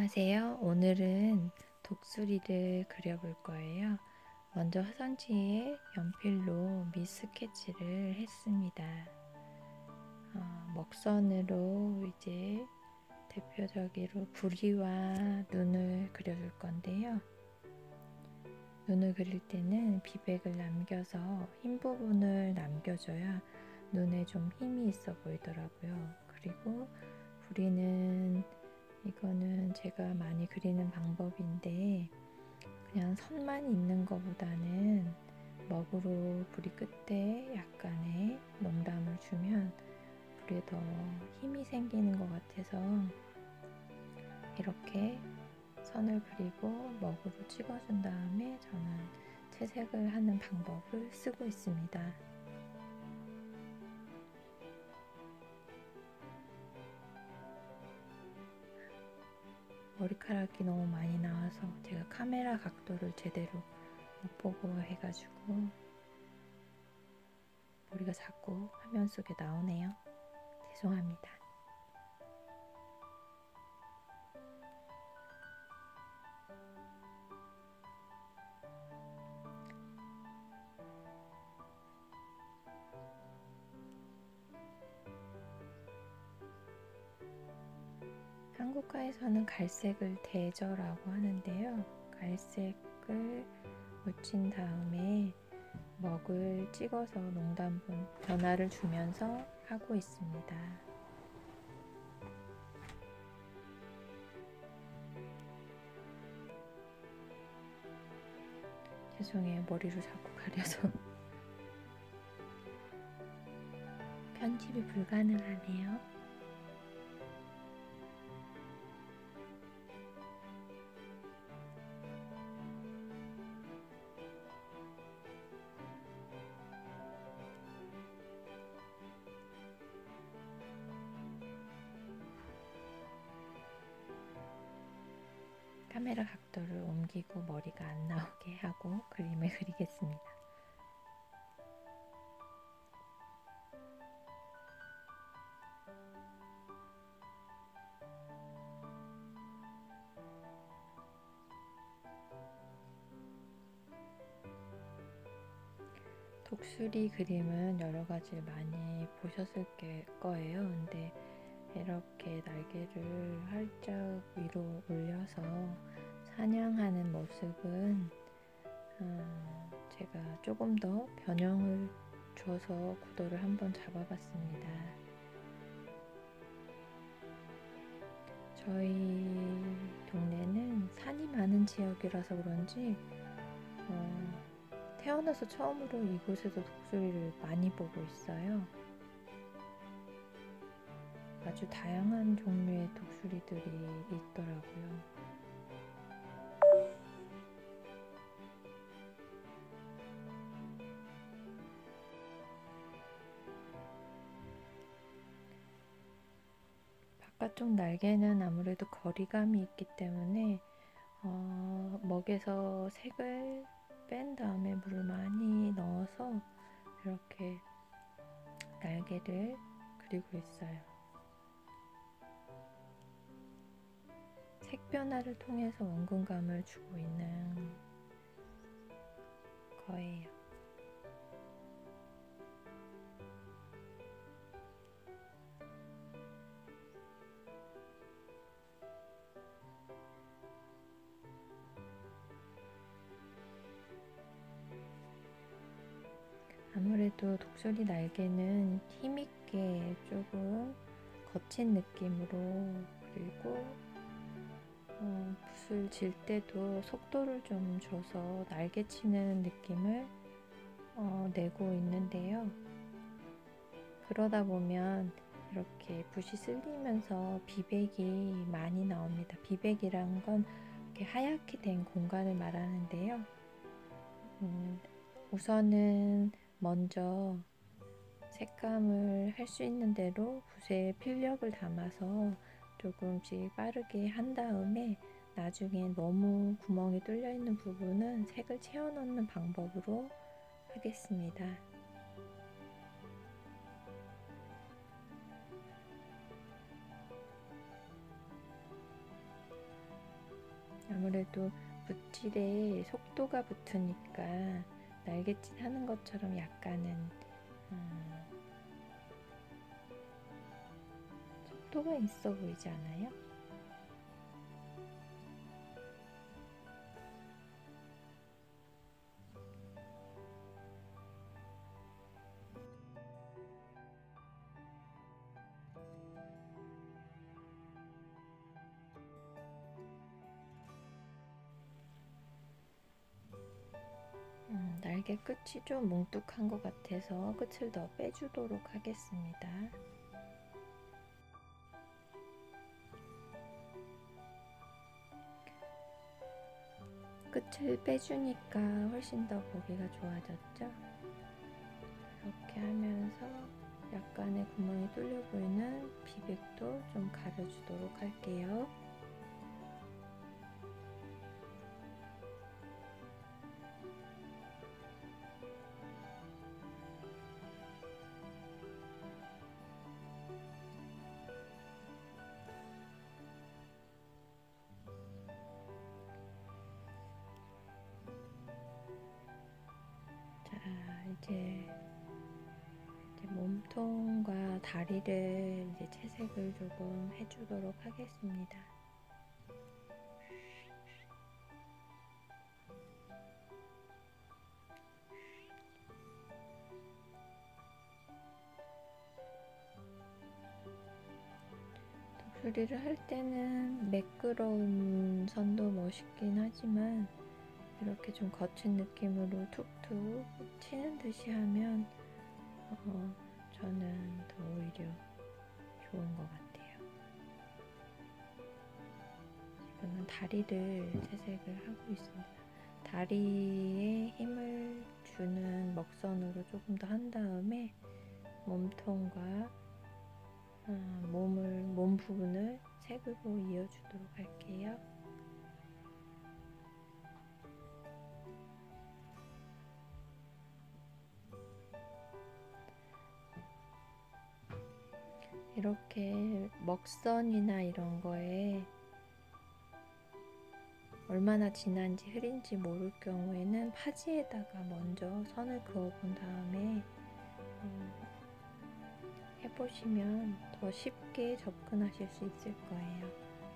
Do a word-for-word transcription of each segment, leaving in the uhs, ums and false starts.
안녕하세요. 오늘은 독수리를 그려볼 거예요. 먼저 화선지에 연필로 밑스케치를 했습니다. 어, 먹선으로 이제 대표적으로 부리와 눈을 그려줄 건데요. 눈을 그릴 때는 비백을 남겨서 흰 부분을 남겨줘야 눈에 좀 힘이 있어 보이더라고요. 그리고 부리는 이거는 제가 많이 그리는 방법인데 그냥 선만 있는 것보다는 먹으로 부리 끝에 약간의 농담을 주면 부리에 더 힘이 생기는 것 같아서 이렇게 선을 그리고 먹으로 찍어준 다음에 저는 채색을 하는 방법을 쓰고 있습니다. 머리카락이 너무 많이 나와서 제가 카메라 각도를 제대로 못 보고 해가지고 머리가 자꾸 화면 속에 나오네요. 죄송합니다. 한국가에서는 갈색을 대저라고 하는데요. 갈색을 묻힌 다음에 먹을 찍어서 농단분 변화를 주면서 하고 있습니다. 죄송해요. 머리로 자꾸 가려서 편집이 불가능하네요. 카메라 각도를 옮기고 머리가 안 나오게 하고 그림을 그리겠습니다. 독수리 그림은 여러 가지를 많이 보셨을 거예요. 근데 이렇게 날개를 활짝 위로 올려서 사냥하는 모습은 음, 제가 조금 더 변형을 줘서 구도를 한번 잡아봤습니다. 저희 동네는 산이 많은 지역이라서 그런지 어, 태어나서 처음으로 이곳에서 독수리를 많이 보고 있어요. 아주 다양한 종류의 독수리들이 있더라고요. 바깥쪽 날개는 아무래도 거리감이 있기 때문에 어, 먹에서 색을 뺀 다음에 물을 많이 넣어서 이렇게 날개를 그리고 있어요. 색 변화를 통해서 원근감을 주고 있는 거예요. 아무래도 독수리 날개는 힘있게 조금 거친 느낌으로 그리고 어, 붓을 질 때도 속도를 좀 줘서 날개치는 느낌을 어, 내고 있는데요. 그러다 보면 이렇게 붓이 쓸리면서 비백이 많이 나옵니다. 비백이란 건 이렇게 하얗게 된 공간을 말하는데요. 음, 우선은 먼저 색감을 할 수 있는 대로 붓에 필력을 담아서 조금씩 빠르게 한 다음에 나중에 너무 구멍이 뚫려 있는 부분은 색을 채워 넣는 방법으로 하겠습니다. 아무래도 붓질에 속도가 붙으니까 날갯짓 하는 것처럼 약간은 음, 속도가 있어 보이지 않아요? 음, 날개 끝이 좀 뭉툭한 것 같아서 끝을 더 빼주도록 하겠습니다. 끝을 빼주니까 훨씬 더 보기가 좋아졌죠? 이렇게 하면서 약간의 구멍이 뚫려 보이는 비백도 좀 가려주도록 할게요. 이제, 이제 몸통과 다리를 이제 채색을 조금 해주도록 하겠습니다. 독수리를 할 때는 매끄러운 선도 멋있긴 하지만 이렇게 좀 거친 느낌으로 툭툭 치는 듯이 하면 어, 저는 더 오히려 좋은 것 같아요. 지금은 다리를 채색을 하고 있습니다. 다리에 힘을 주는 먹선으로 조금 더 한 다음에 몸통과 어, 몸을, 몸 부분을 색으로 이어주도록 할게요. 이렇게 먹선이나 이런 거에 얼마나 진한지 흐린지 모를 경우에는 파지에다가 먼저 선을 그어본 다음에 어, 해보시면 더 쉽게 접근하실 수 있을 거예요.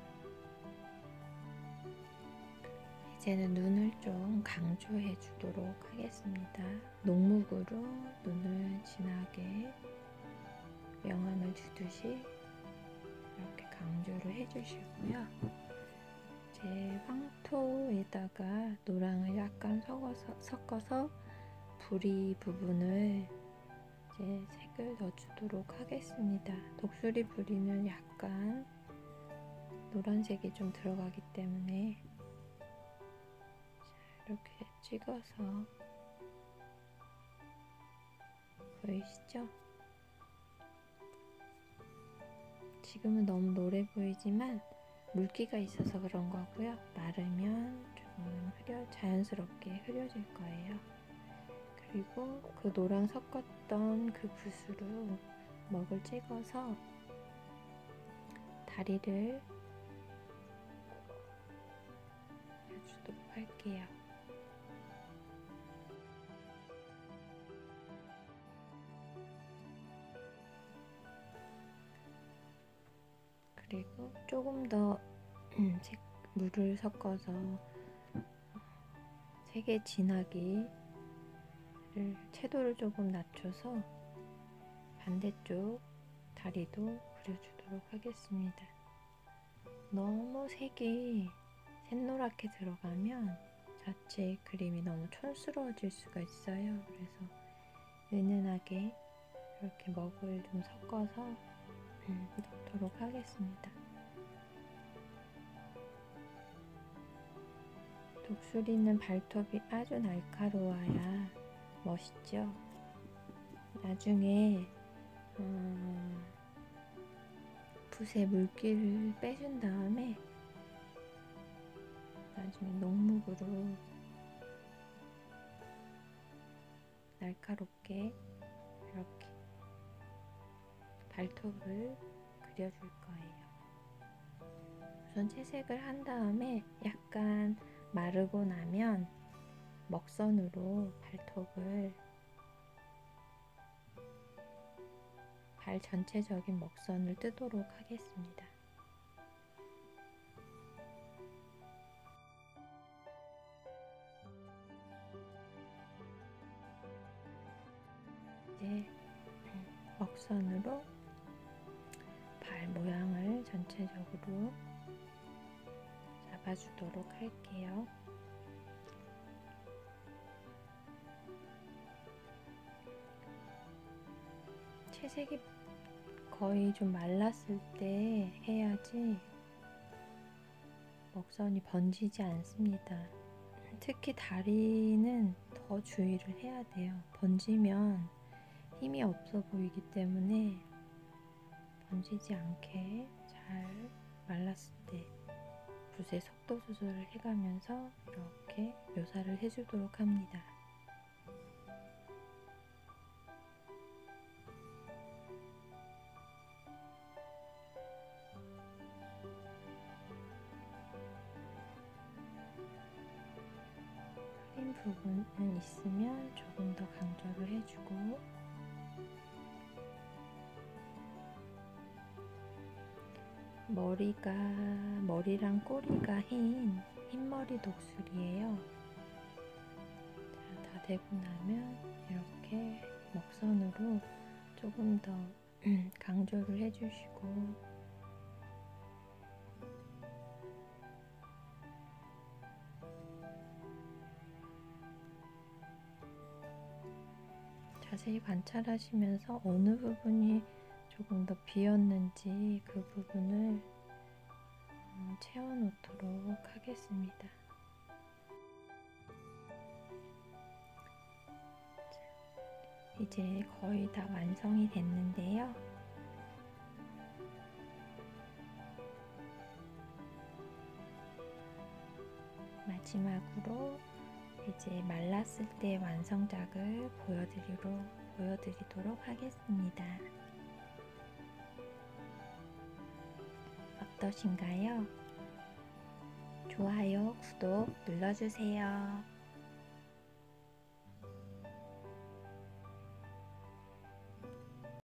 이제는 눈을 좀 강조해 주도록 하겠습니다. 녹목으로 눈을 진하게 명암을 주듯이 이렇게 강조를 해주시고요. 이제 황토에다가 노랑을 약간 섞어서, 섞어서 부리 부분을 이제 색을 넣어주도록 하겠습니다. 독수리 부리는 약간 노란색이 좀 들어가기 때문에 이렇게 찍어서 보이시죠? 지금은 너무 노래 보이지만 물기가 있어서 그런 거고요. 마르면 좀 흐려, 자연스럽게 흐려질 거예요. 그리고 그 노랑 섞었던 그 붓으로 먹을 찍어서 다리를 해주도록 할게요. 그리고 조금 더 음, 색, 물을 섞어서 색의 진하기를 채도를 조금 낮춰서 반대쪽 다리도 그려주도록 하겠습니다. 너무 색이 샛노랗게 들어가면 자체 그림이 너무 촌스러워질 수가 있어요. 그래서 은은하게 이렇게 먹을 좀 섞어서 음, 넣도록 하겠습니다. 독수리는 발톱이 아주 날카로워야 멋있죠. 나중에 음, 붓에 물기를 빼준 다음에 나중에 녹목으로 날카롭게 이렇게 발톱을 그려줄 거예요. 우선 채색을 한 다음에 약간 마르고 나면 먹선으로 발톱을 발 전체적인 먹선을 뜨도록 하겠습니다. 이제 먹선으로 발 모양을 전체적으로 잡아주도록 할게요. 채색이 거의 좀 말랐을 때 해야지 먹선이 번지지 않습니다. 특히 다리는 더 주의를 해야 돼요. 번지면 힘이 없어 보이기 때문에 번지지 않게 잘 말랐을 때 붓의 속도 조절을 해가면서 이렇게 묘사를 해주도록 합니다. 흐린 부분은 있으면 조금 더 강조를 해주고, 머리가 머리랑 꼬리가 흰 흰머리 독수리예요. 자, 다 되고 나면 이렇게 먹선으로 조금 더 강조를 해주시고, 자세히 관찰하시면서 어느 부분이 조금 더 비었는지 그 부분을 채워놓도록 하겠습니다. 이제 거의 다 완성이 됐는데요. 마지막으로 이제 말랐을 때 완성작을 보여드리로, 보여드리도록 하겠습니다. 어떠신가요? 좋아요, 구독 눌러주세요.